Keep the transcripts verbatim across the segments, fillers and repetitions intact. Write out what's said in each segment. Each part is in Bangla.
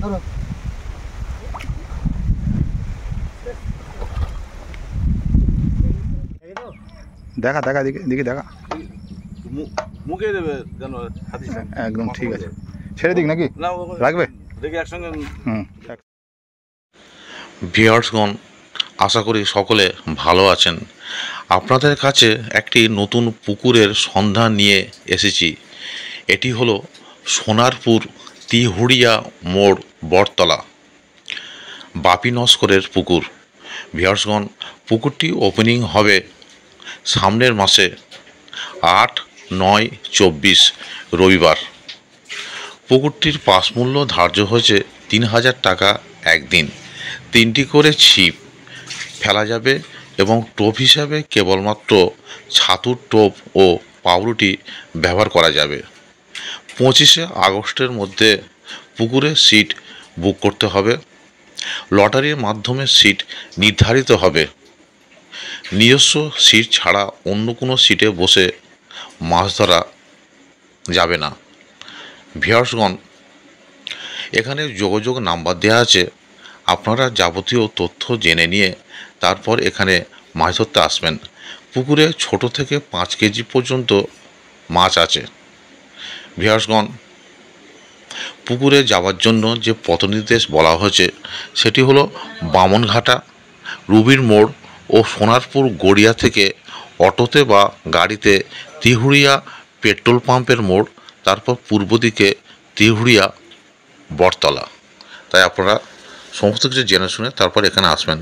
দেখা দেখা দিকে দিকে দেখা মুখে দেবে যেন একদম ঠিক আছে। ছেড়ে দিক নাকি রাখবে দেখি একসঙ্গে। হুম। ভিউয়ার্সগণ, আশা করি সকলে ভালো আছেন। আপনাদের কাছে একটি নতুন পুকুরের সন্ধান নিয়ে এসেছি। এটি হলো সোনারপুর তিহুড়িয়া মোড় বটতলা বাপি নস্করের পুকুর। ভিউয়ার্সগণ, পুকুরটি ওপেনিং হবে সামনের মাসে আট নয় চব্বিশ রবিবার। পুকুরটির পাস মূল্য ধার্য হয়েছে তিন হাজার টাকা একদিন। তিনটি করে ছিপ ফেলা যাবে এবং টোপ হিসাবে কেবলমাত্র ছাতুর টোপ ও পাউরুটি ব্যবহার করা যাবে। পঁচিশে আগস্টের মধ্যে পুকুরে সিট বুক করতে হবে। লটারির মাধ্যমে সিট নির্ধারিত হবে। নিজস্ব সিট ছাড়া অন্য কোনো সিটে বসে মাছ ধরা যাবে না। ভিউয়ার্সগণ, এখানে যোগাযোগ নাম্বার দেওয়া আছে। আপনারা যাবতীয় তথ্য জেনে নিয়ে তারপর এখানে মাছ ধরতে আসবেন। পুকুরে ছোট থেকে পাঁচ কেজি পর্যন্ত মাছ আছে। ভিউয়ার্সগণ, পুকুরে যাওয়ার জন্য যে পথ নির্দেশ বলা হয়েছে সেটি হলো বামনঘাটা, রুবির মোড় ও সোনারপুর গড়িয়া থেকে অটোতে বা গাড়িতে তিহুড়িয়া পেট্রোল পাম্পের মোড়, তারপর পূর্ব দিকে তিহুড়িয়া বটতলা। তাই আপনারা সমস্ত কিছু জেনে শুনে তারপর এখানে আসবেন।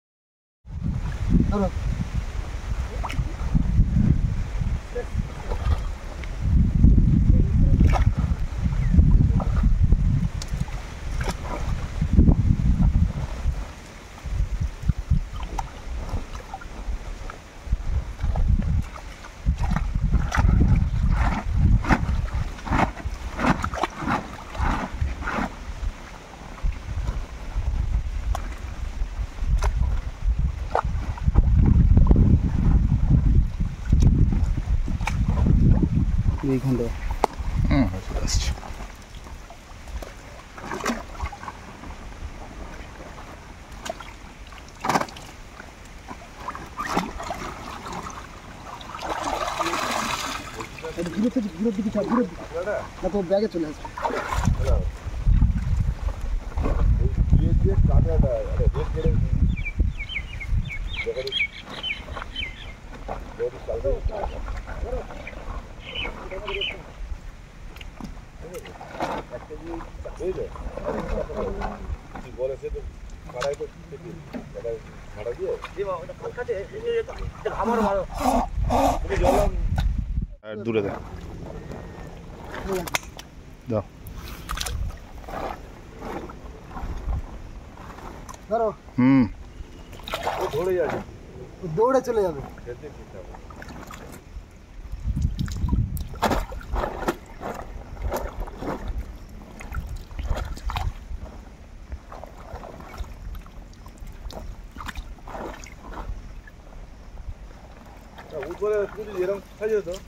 এইখানটা হুম আসছে। ঘুরে থেকে ঘুরের দিকে চা ঘুরে না তো ব্যাগে চলে আসবে। দূরে দাও দাও ধরো। হুম, দৌড়ে যাবে, দৌড়ে চলে যাবে। উপরে এরকম সাজিয়ে তো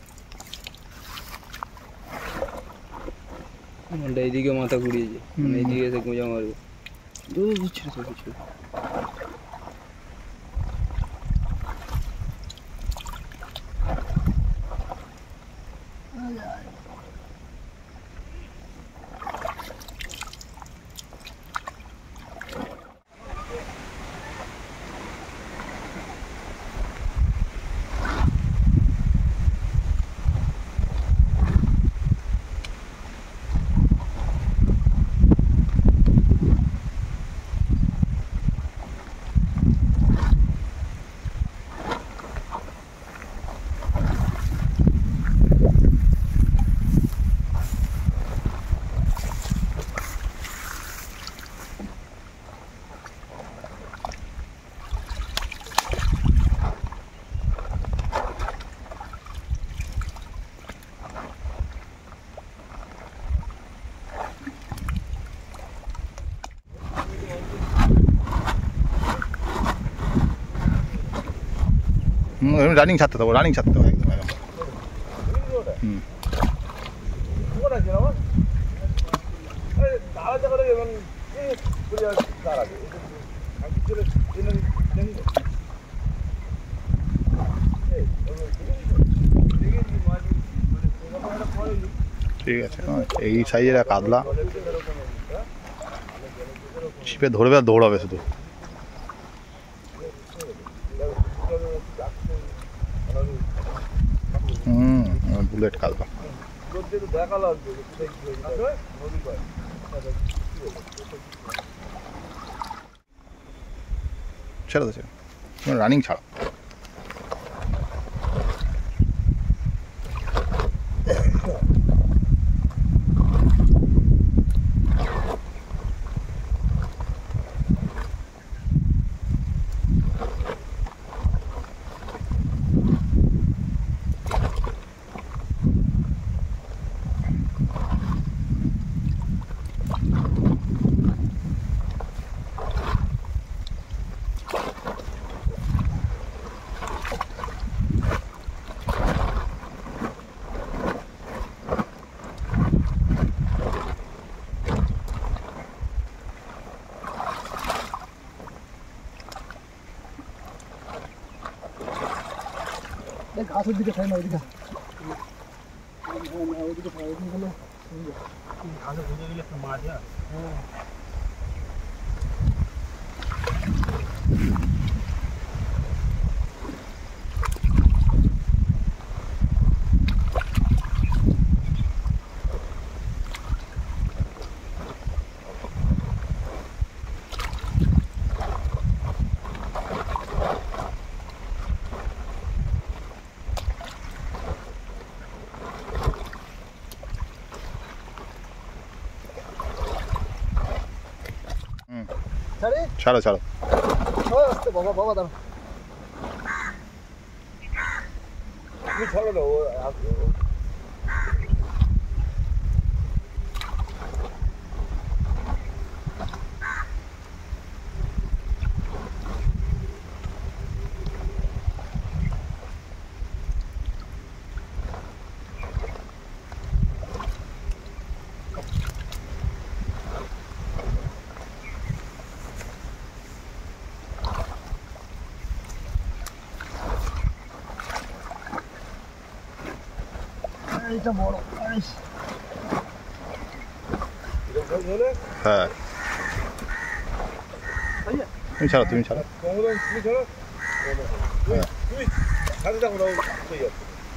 এইদিকে মাথা ঘুরিয়েছে, এইদিকে এসে গোঁজা মারবে। দূর ছিল তো কিছু রানিং ছাড়তে দেবো, রানিং ছাড়তে দেবো একদম। হুম করে চলে আসবে তার আগে আমি চলে এনে জানি না এই দেখি মাছ মানে তোমরা পড়েনি ঠিক আছে এই সাইজের এক কাতলা ছিপে ধরবে আর দৌড়াবে শুধু হুম বুলেট কাতলা দেখা লাগবে নদী পায় ছেড়ে দিচ্ছে রানিং ছাড়া ঘাসের দিকে খাই না ওইদিকে ওইদিকে খাই ওইদিকে গেলে ঘাসে বুঝে গেলে একটা মাছ হ্যাঁ ছাড়ো ছাড়ো আসতে বাবা বাবা দাঁড়া তুমি ছাড়ো না ও এইটা বড় হ্যাঁ তুমি ছাড়ো তুমি ছাড়ো কমলন তুমি ছাড়ো হ্যাঁ তুমি সাথে দেখো না হয়ে যাচ্ছে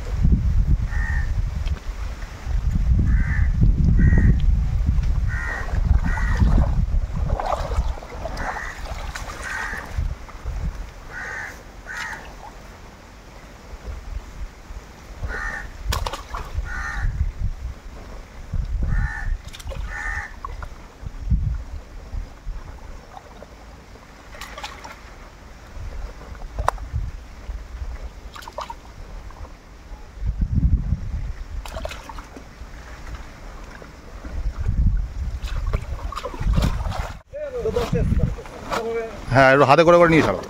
হ্যাঁ একটু হাতে করে করে নিয়ে ছাড়ো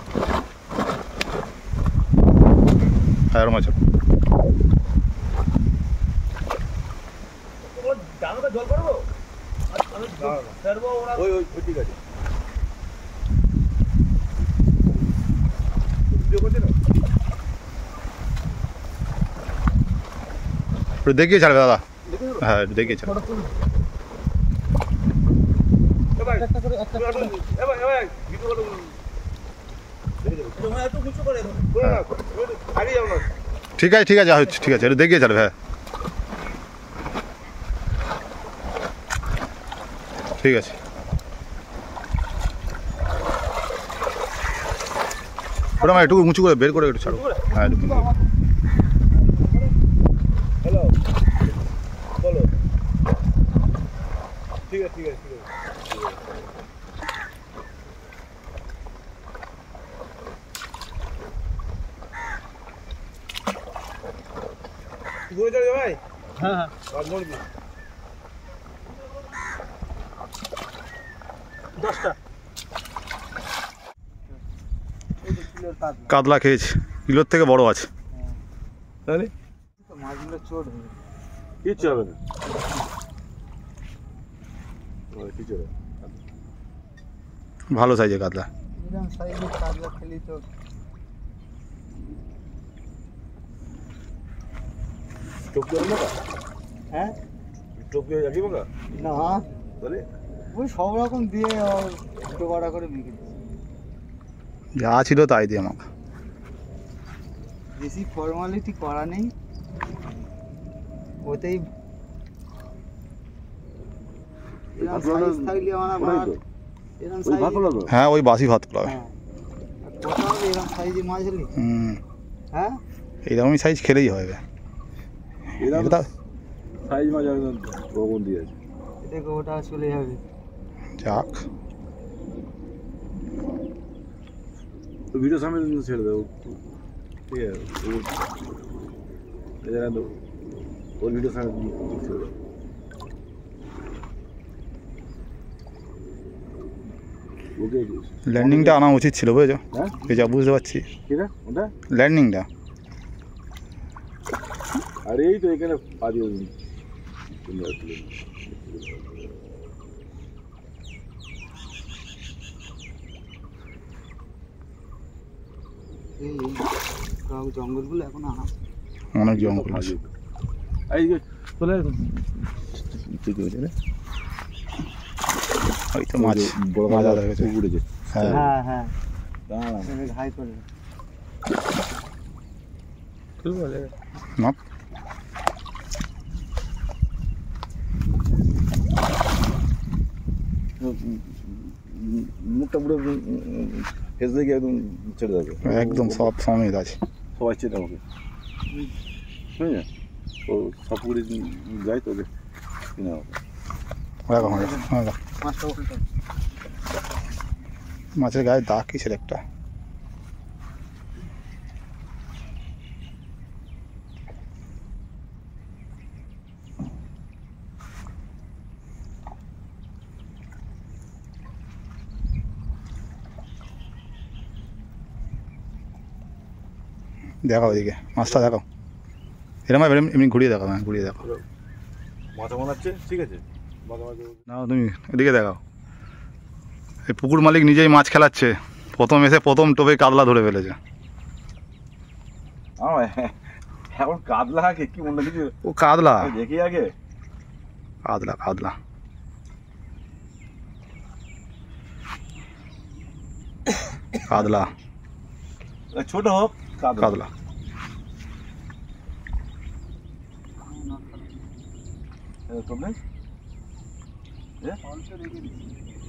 হ্যাঁ এরকম আছে জল করবো ওই ওই ঠিক আছে একটু দেখিয়ে ছাড়বে দাদা হ্যাঁ একটু দেখিয়ে ছাড়বে একটা করে একটা ঠিক আছে ঠিক আছে হচ্ছে ঠিক আছে একটু দেখিয়ে ছাড়বে হ্যাঁ ঠিক আছে ওটা আমার একটু উঁচু করে বের করে একটু ছাড়ো হ্যাঁ একটু হ্যালো বলো ঠিক আছে ঠিক আছে ঠিক আছে ঘুরে চলে ভাই হ্যাঁ হ্যাঁ আর মরবি দশটা কাতলা খেয়েছি কিলোর থেকে বড় আছে তাহলে মাছগুলো চোট হবে কিচ্ছু হবে না কিছু হবে ভালো সাইজের কাতলা। এরকম সাইজের কাতলা খেলি তো টোকিও মাকা হ্যাঁ টোকিও একই মাকা না তাহলে ওই সব রকম দিয়ে দুটো বাড়া করে বিক্রি দিচ্ছি। যা ছিল তাই দিয়ে আমাকে। বেশি ফর্মালিটি করা নেই, ওতেই এরকম সাইজ থাকলে আমার মাছ এরকম সাইজ হ্যাঁ ওই বাসি ভাত পোলাবে। হ্যাঁ কত হবে এরকম সাইজে মাছ হলে? হুম হ্যাঁ এইরকমই সাইজ খেলেই হবে। এরকম এটা সাইজ মাছ একদম ওরকম দিয়ে আছে। দেখো ওটা চলে যাবে। যাক তো ভিডিও সামনে ছেড়ে দেবো, ঠিক আছে? এরা তো ওর ভিডিও সামনে ছেড়ে দেবো। ওকে ল্যান্ডিংটা আনা উচিত ছিল বুঝেছো, হ্যাঁ এই যা বুঝতে পারছি কিরা ওটা, ল্যান্ডিংটা। আর এই তো এখানে পা দিয়ে এই এই জঙ্গলগুলো এখন আনা অনেক জঙ্গল আছে। এই যে চলে ওই তো মাছ মাছ আদা গেছে। উড়েছে। হ্যাঁ হ্যাঁ হ্যাঁ দাঁড়া হাই করে না মুখটা পুরো ফেস দেখে একদম ছেড়ে দেবে, একদম সব সমেত আছে। সবাই চেনে ওকে, বুঝলি? ও সব পুকুরে যায় তো ওকে কিনে হবে। দেখো হ্যাঁ দেখো মাছটা উল্টো মাছের গায়ে দাগ কিসের একটা। দেখো ওইদিকে মাছটা দেখো, এরকম এমনি এমনি ঘুরিয়ে দেখো, হ্যাঁ ঘুরিয়ে দেখো। মাথা বানাচ্ছে, ঠিক আছে? মাথা মাথা না তুমি এদিকে দেখাও। এই পুকুর মালিক নিজেই মাছ খেলাচ্ছে, প্রথম এসে প্রথম টোপে কাতলা ধরে ফেলেছে। আমার এখন কাতলা আগে কি অন্য কিছু ও কাতলা, দেখি আগে কাতলা কাতলা কাতলা ছোট হোক কাতলা কাতলা তোমরা অল্প রেখে দিচ্ছি।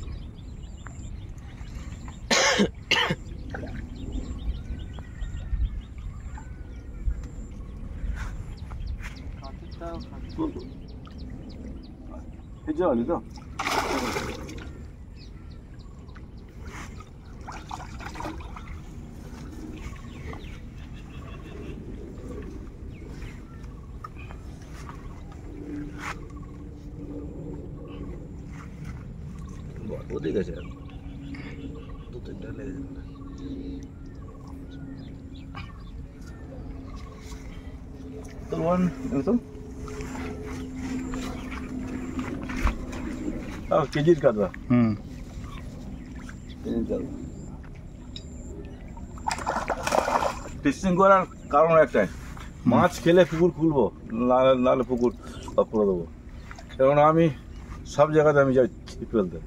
কাঠেরটাও খাচ্ছে। এই জলই তো ও ঠিক আছে, দু তিনটা লেগে যাবে। তো ওয়ান তো আহ কেজির কাতলা, হুম কেজির কাতলা টেস্টিং করার কারণ একটাই, মাছ খেলে পুকুর খুলবো, নাহলে নাহলে পুকুর অফ করে দেবো। কারণ আমি সব জায়গাতে আমি যাই ছিপ ফেলতে,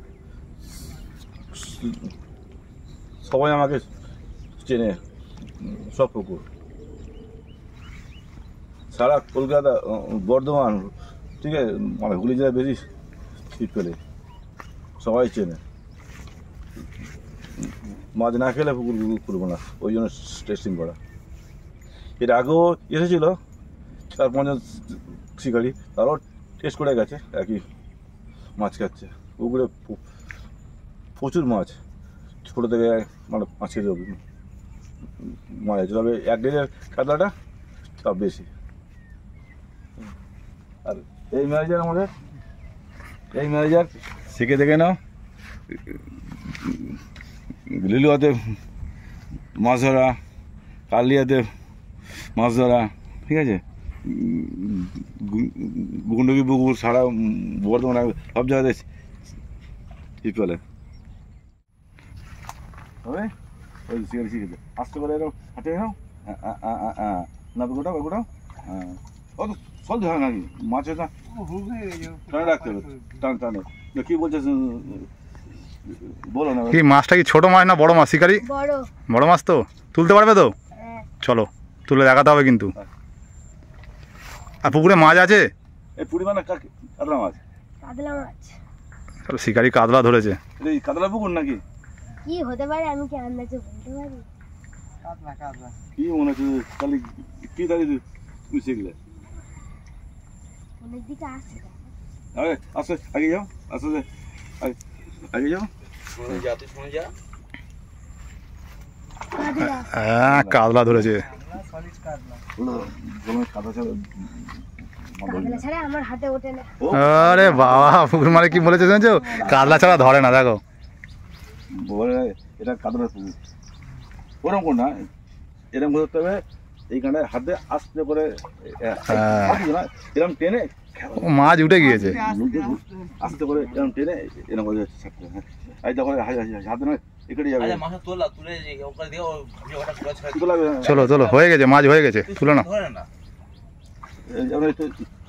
সবাই আমাকে চেনে, সব পুকুর সারা কলকাতা বর্ধমান, ঠিক আছে, মানে হুগলি জেলায় বেশি ছিপ ফেলে, সবাই চেনে। মাছ না খেলে পুকুর খুলবো না, ওই জন্য টেস্টিং করা। এর আগেও এসেছিলো চার পাঁচজন শিকারি, তারাও টেস্ট করে গেছে, একই মাছ খাচ্ছে। পুকুরে প্রচুর মাছ, ছোটো থেকে মানে পাঁচ কেজি অবধি মাছ আছে, তবে এক কেজির কাতলাটা সব বেশি। আর এই ম্যানেজার আমাদের, এই ম্যানেজার শিখে দেখে নাও, লিলুয়াতে মাছ ধরা, কালিয়াতে মাছ ধরা, ঠিক আছে, গুন্ডকি পুকুর সারা বর্ধমান সব জায়গাতে ছিপ ফেলে। তবে ওই শিকারি শিখেছে আস্তে করে এরকম হাঁটে নাও না গোটা গোটা হ্যাঁ ও তো সব ধরে নাকি মাছের না টানে রাখতে হবে টানে টানে কি বলছিস বলো না কি মাছটা কি ছোট মাছ না বড় মাছ শিকারি? বড় বড় মাছ তো তুলতে পারবে তো? হ্যাঁ চলো তুলে দেখাতে হবে কিন্তু। আর পুকুরে মাছ আছে? এই পুরি মানে কাতলা মাছ কাতলা মাছ চলো শিকারি কাতলা ধরেছে। এই কাতলা পুকুর নাকি কি হতে পারে আমি কি আন্দাজে বলতে পারি? কাতলা কাতলা কি মনে হচ্ছে তাহলে কি তাহলে তুমি শিখলে অনেক দিকে আসছে আরে আস্তে আগে যাও আস্তে আগে আগে যাও শুনে যা তুই শুনে যা কাতলা হ্যাঁ কাতলা ধরেছে। সলিড কাতলা কাদা ছাড়া কাতলা ছাড়া আমার হাতে ওঠে না। আরে বাবা পুকুর মানে কি বলেছে শুনছো? কাতলা ছাড়া ধরে না দেখো। বলে এটা কাতলা পুকুর ওরকম কোন না এরকম করতে হবে এইখানে হাতে আস্তে করে এরকম টেনে ও মাছ উঠে গিয়েছে। আস্তে করে এরকম টেনে এরকম করে ছাড়তে হবে এই দেখো হাতে না এখানে যাবে মাছ তোলা তুলে ওখানে দিয়ে ওটা পুরো ছেড়ে তোলা যাবে চলো চলো হয়ে গেছে মাছ হয়ে গেছে তুলে না। ধরে না আমরা একটু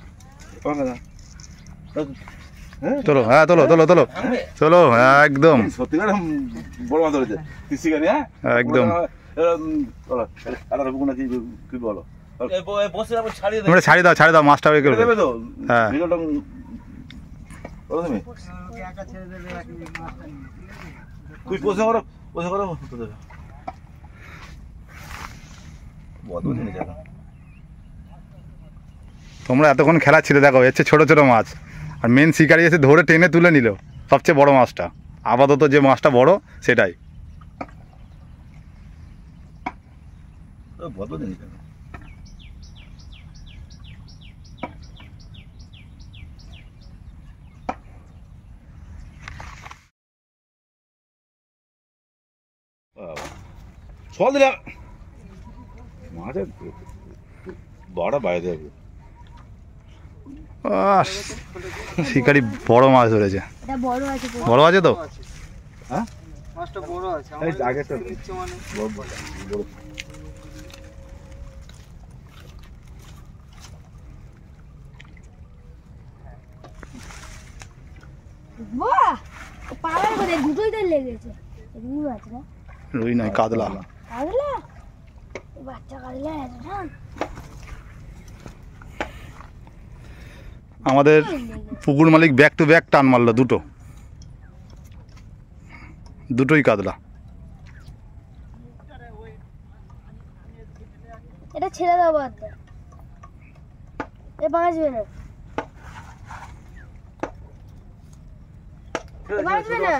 হ্যাঁ চলো হ্যাঁ তোলো তোলো তোলো চলো একদম সত্যিকার বড় মাছ ধরেছে শিকারি হ্যাঁ একদম। কালার পুকুর নাকি কি বলো বসে আবার ছাড়িয়ে তোমরা ছাড়ি দাও ছাড়ি দাও মাছটা বের করবে। দেবে তো হ্যাঁ। ভিডিওটা বলো তুমি একা ছেড়ে দেবে এক মাছটা নিয়ে তুই পোষে করো পোষে করো দেবে বদল জিনিস এখন তোমরা এতক্ষণ খেলা ছিল দেখো এর চেয়ে ছোট ছোট মাছ আর মেন শিকারি এসে ধরে টেনে তুলে নিল সবচেয়ে বড় মাছটা। আপাতত যে মাছটা বড় সেটাই। বদল জিনিস এখন ছল দিলাম মাছের বড় বাইরে দেবে আহ, শিকারি বড় মাছ ধরেছে। এটা বড় আছে পুরো। বড় আছে তো? হ্যাঁ মাছটা বড় আছে এই আগে তো দিচ্ছে মানে বড় বড় বাহ পাওয়ার করে দুটোই তো লেগেছে রুই মাছ না রুই নয় কাতলা। কাতলা বাচ্চা কাতলা এত টান আমাদের পুকুর মালিক ব্যাক টু ব্যাক টান মারলো দুটো দুটোই কাতলা। এটা ছেড়ে দাও বাদ দাও এ বাঁচবে না এ বাঁচবে না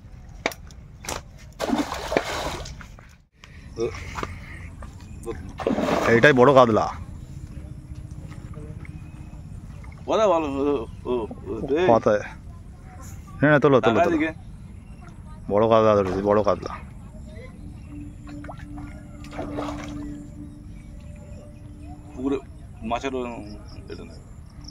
এইটাই বড় কাতলা। বলা ভালো কথায় হ্যাঁ তোলো তোলো তোলো। দিকে বড় কাতলা ধরেছি বড় কাতলা। পুকুরে মাছের এটা না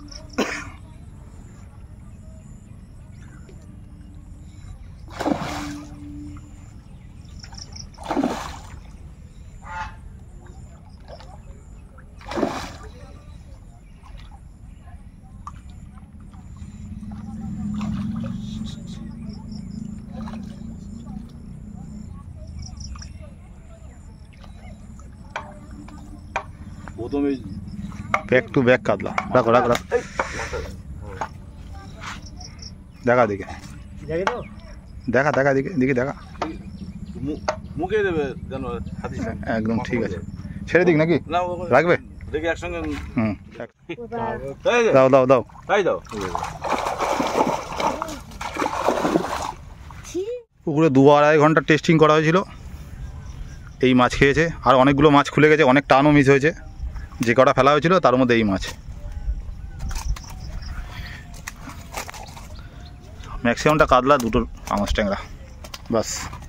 প্রথমে ব্যাক টু ব্যাক কাতলা। রাখো রাখো রাখো দেখা দিকে দেখি তো দেখা দেখা দিকে দিকে দেখা মুখে দেবে যেন হাতি একদম ঠিক আছে ছেড়ে দিক নাকি না রাখবে? দেখে একসঙ্গে হুম এই যে, দাও দাও দাও। তাই দাও পুকুরে দু আড়াই ঘন্টা টেস্টিং করা হয়েছিল। এই মাছ খেয়েছে আর অনেকগুলো মাছ খুলে গেছে অনেক টানও মিস হয়েছে। যে কটা ফেলা হয়েছিল তার মধ্যে এই মাছ ম্যাক্সিমামটা কাতলা দুটো পাঙাশ ট্যাংরা বাস।